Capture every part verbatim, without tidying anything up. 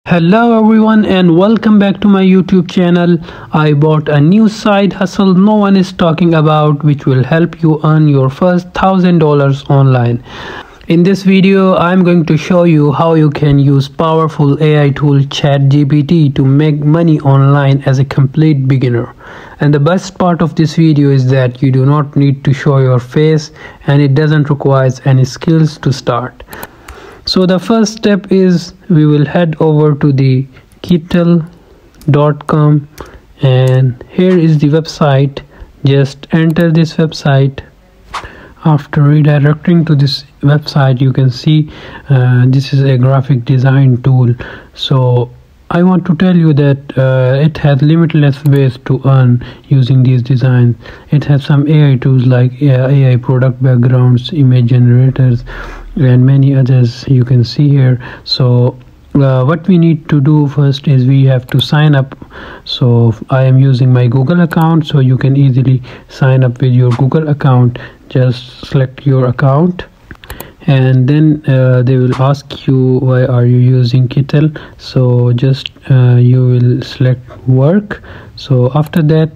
Hello everyone and welcome back to my YouTube channel. I bought a new side hustle no one is talking about which will help you earn your first thousand dollars online. In this video I'm going to show you how you can use powerful A I tool ChatGPT to make money online as a complete beginner. And the best part of this video is that you do not need to show your face and it doesn't require any skills to start. So the first step is we will head over to the kittle dot com and here is the website. Just enter this website. After redirecting to this website, you can see uh, this is a graphic design tool. So I want to tell you that uh, it has limitless ways to earn using these designs. It has some A I tools like uh, A I product backgrounds, image generators, and many others you can see here. So uh, what we need to do first is we have to sign up. So I am using my Google account, so you can easily sign up with your Google account. Just select your account and then uh, they will ask you why are you using Kittle. So just uh, you will select work. So after that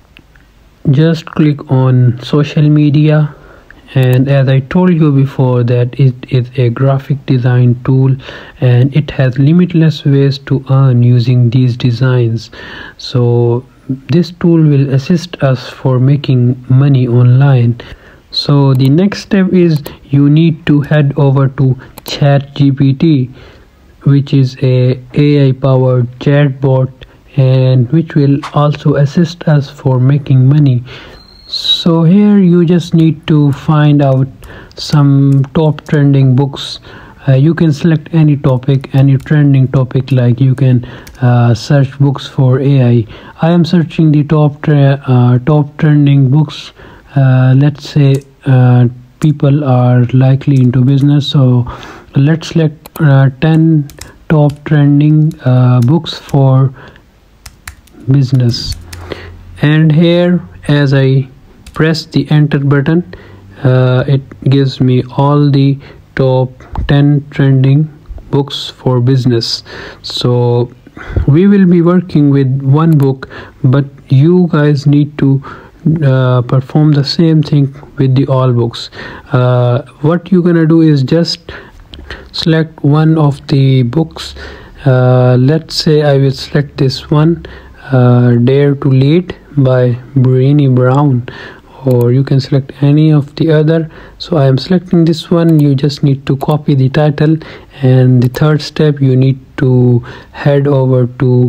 just click on social media. And as I told you before that it is a graphic design tool and it has limitless ways to earn using these designs. So this tool will assist us for making money online. So the next step is you need to head over to ChatGPT, which is a AI powered chatbot and which will also assist us for making money. So here you just need to find out some top trending books. Uh, you can select any topic, any trending topic, like you can uh, search books for A I. I am searching the top tre uh, top trending books. Uh, let's say uh, people are likely into business, so let's select uh, ten top trending uh, books for business. And here as I press the enter button, uh, it gives me all the top ten trending books for business. So we will be working with one book, but you guys need to uh, perform the same thing with the all books. Uh, what you're gonna do is just select one of the books. Uh, let's say I will select this one, uh, Dare to Lead by Brené Brown, or you can select any of the other. So I am selecting this one. You just need to copy the title, and the third step you need to head over to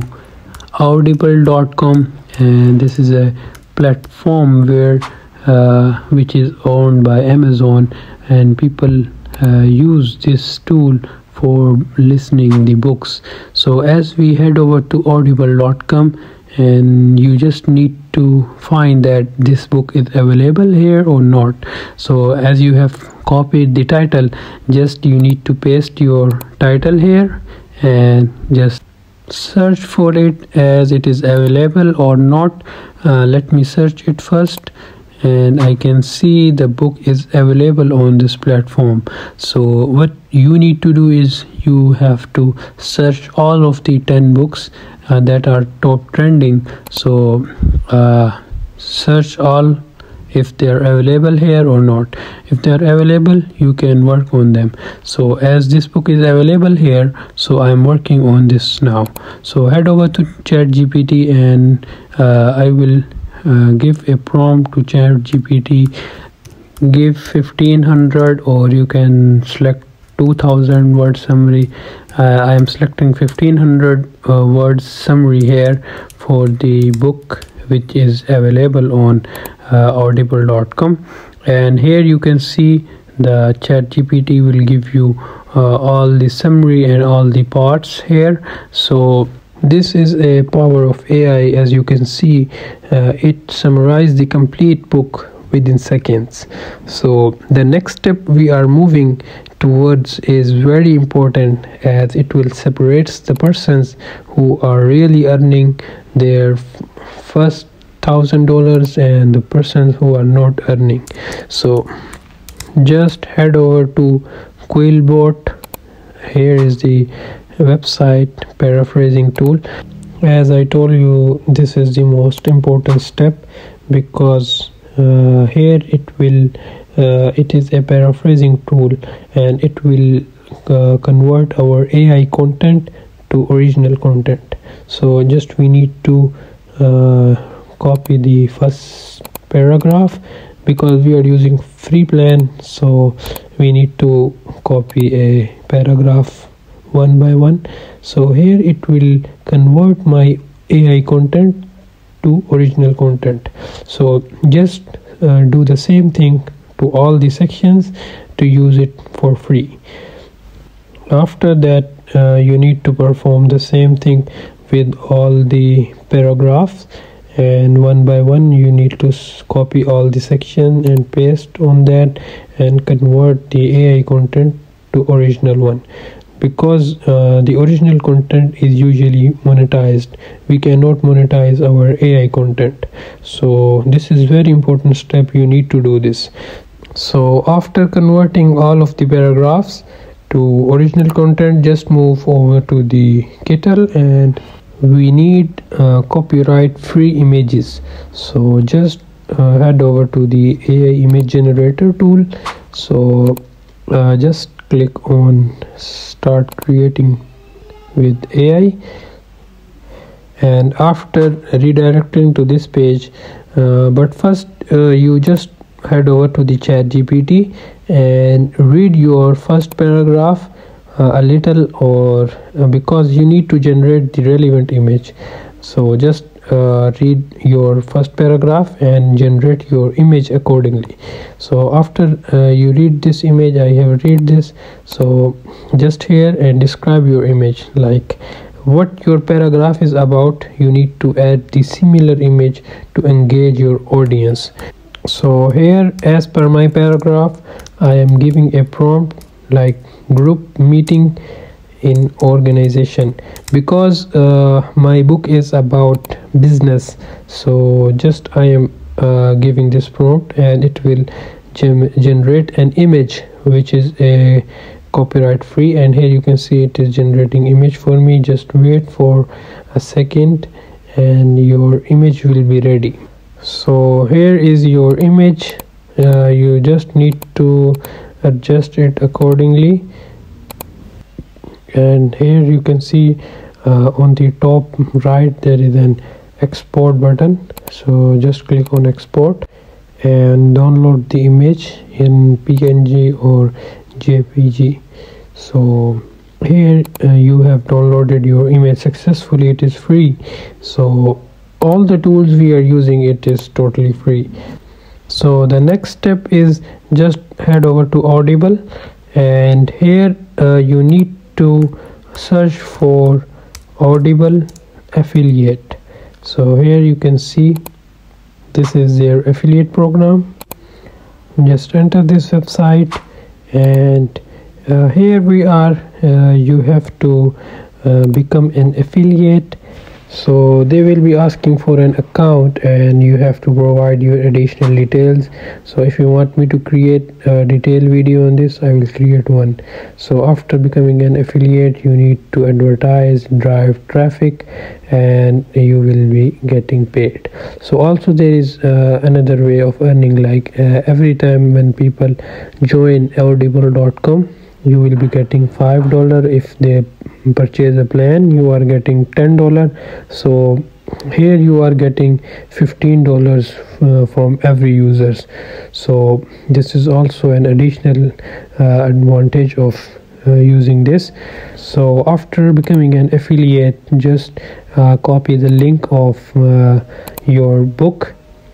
audible dot com, and this is a platform where uh, which is owned by Amazon, and people uh, use this tool for listening the books. So as we head over to audible dot com, and you just need to find that this book is available here or not. So as you have copied the title, just you need to paste your title here and just search for it as it is available or not. Uh, let me search it first, and I can see the book is available on this platform. So what you need to do is you have to search all of the ten books uh, that are top trending. So uh, search all if they are available here or not. If they are available, you can work on them. So as this book is available here, so I am working on this now. So head over to ChatGPT and uh, I will uh, give a prompt to ChatGPT. Give fifteen hundred, or you can select two thousand word summary. uh, I am selecting fifteen hundred uh, words summary here for the book which is available on uh, audible dot com. And here you can see the ChatGPT will give you uh, all the summary and all the parts here. So this is a power of A I. As you can see, uh, it summarized the complete book within seconds. So the next step we are moving towards is very important, as it will separate the persons who are really earning their first thousand dollars and the persons who are not earning. So just head over to Quillbot. Here is the website paraphrasing tool. As I told you, this is the most important step because uh, here it will uh, it is a paraphrasing tool, and it will uh, convert our A I content to original content. So just we need to uh, copy the first paragraph because we are using free plan, so we need to copy a paragraph one by one. So here it will convert my A I content to original content. So just uh, do the same thing to all the sections to use it for free. After that, uh, you need to perform the same thing with all the paragraphs, and one by one you need to copy all the section and paste on that and convert the A I content to original one. Because uh, the original content is usually monetized, we cannot monetize our A I content. So this is very important step, you need to do this. So after converting all of the paragraphs to original content, just move over to the Kettle, and we need uh, copyright free images. So just uh, head over to the A I image generator tool. So uh, just click on start creating with A I, and after redirecting to this page, uh, but first uh, you just head over to the ChatGPT and read your first paragraph uh, a little, or uh, because you need to generate the relevant image. So just uh, read your first paragraph and generate your image accordingly. So after uh, you read this image, I have read this, so just here and describe your image, like what your paragraph is about. You need to add the similar image to engage your audience. So here, as per my paragraph, I am giving a prompt like group meeting in organization, because uh, my book is about business. So just I am uh, giving this prompt, and it will gem generate an image which is a copyright free, and here you can see it is generating image for me. Just wait for a second and your image will be ready. So here is your image. Uh, you just need to adjust it accordingly, and here you can see uh, on the top right there is an export button. So just click on export and download the image in P N G or J P G. So here uh, you have downloaded your image successfully. It is free, so all the tools we are using, it is totally free. So the next step is just head over to Audible, and here uh, you need to search for Audible affiliate. So here you can see this is their affiliate program. Just enter this website, and uh, here we are. Uh, you have to uh, become an affiliate. So they will be asking for an account, and you have to provide your additional details. So if you want me to create a detailed video on this, I will create one. So after becoming an affiliate, you need to advertise, drive traffic, and you will be getting paid. So also there is uh, another way of earning, like uh, every time when people join audible dot com, you will be getting five dollars. If they purchase a plan, you are getting ten dollars. So here you are getting fifteen dollars uh, from every users. So this is also an additional uh, advantage of uh, using this. So after becoming an affiliate, just uh, copy the link of uh, your book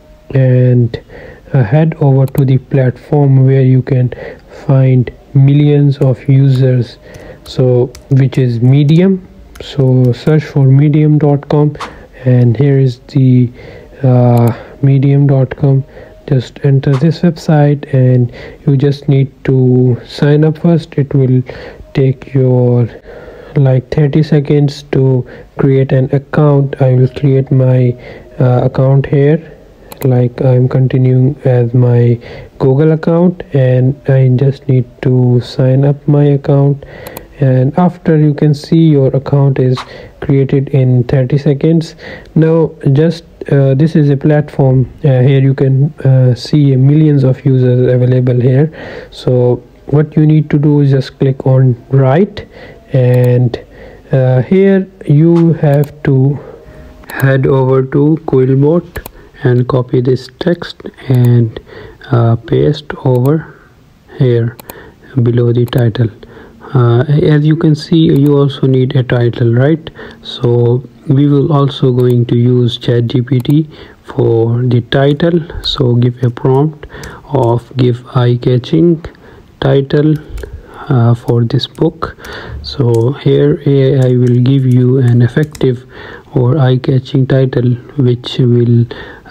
and uh, head over to the platform where you can find millions of users, so which is Medium. So search for medium dot com, and here is the uh, medium dot com. Just enter this website, and you just need to sign up first. It will take your like thirty seconds to create an account. I will create my uh, account here, like I'm continuing as my Google account, and I just need to sign up my account, and after you can see your account is created in thirty seconds. Now just uh, this is a platform, uh, here you can uh, see millions of users available here. So what you need to do is just click on write, and uh, here you have to head over to Quillbot and copy this text and uh, paste over here below the title. Uh, as you can see, you also need a title, right? So we will also going to use ChatGPT for the title. So give a prompt of give eye-catching title uh, for this book. So here A I will give you an effective or eye-catching title which will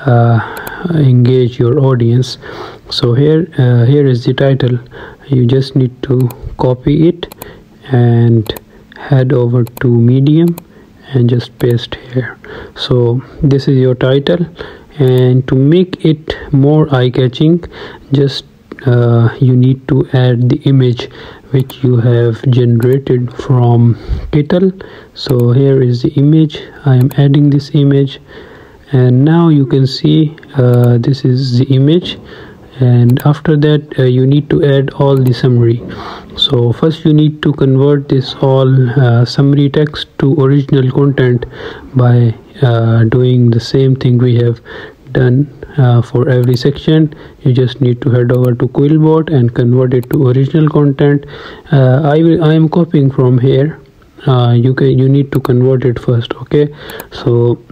uh, engage your audience. So here uh, here is the title. You just need to copy it and head over to Medium and just paste here. So this is your title, and to make it more eye-catching, just uh, you need to add the image which you have generated from Kittle. So here is the image. I am adding this image, and now you can see uh, this is the image. And after that uh, you need to add all the summary. So first you need to convert this all uh, summary text to original content by uh, doing the same thing we have done uh, for every section. You just need to head over to Quillbot and convert it to original content. uh, I will I am copying from here. Uh, you can you need to convert it first. Okay, so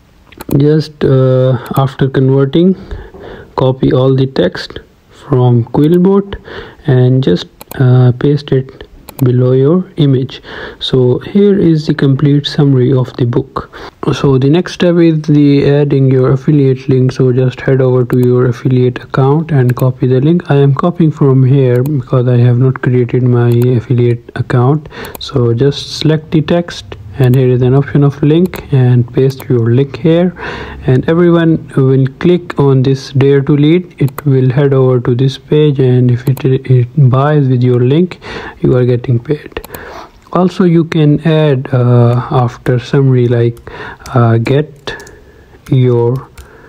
just uh, after converting, copy all the text from Quillbot and just uh, paste it below your image. So here is the complete summary of the book. So the next step is the adding your affiliate link. So just head over to your affiliate account and copy the link. I am copying from here because I have not created my affiliate account. So just select the text, and here is an option of link, and paste your link here, and everyone will click on this dare to lead. It will head over to this page, and if it, it buys with your link, you are getting paid. Also you can add uh, after summary like uh, get your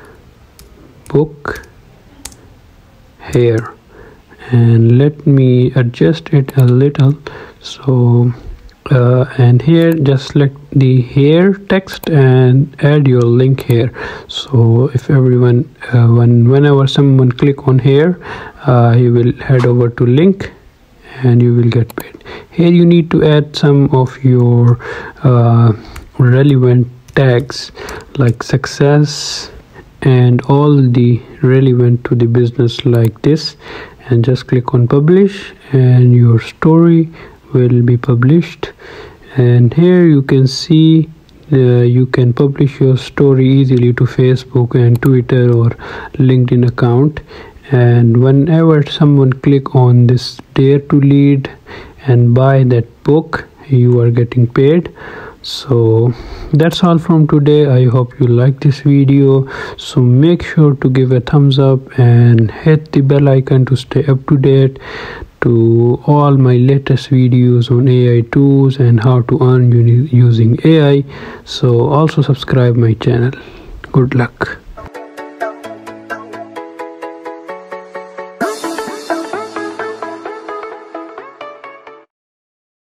book here, and let me adjust it a little. So Uh, and here just select the here text and add your link here. So if everyone uh, when whenever someone click on here, uh, he will head over to link and you will get paid. Here you need to add some of your uh, relevant tags like success and all the relevant to the business like this, and just click on publish, and your story will be published. And here you can see uh, you can publish your story easily to Facebook and Twitter or LinkedIn account, and whenever someone click on this dare to lead and buy that book, you are getting paid. So that's all from today. I hope you like this video. So make sure to give a thumbs up and hit the bell icon to stay up to date to all my latest videos on A I tools and how to earn using A I. So also subscribe my channel. Good luck.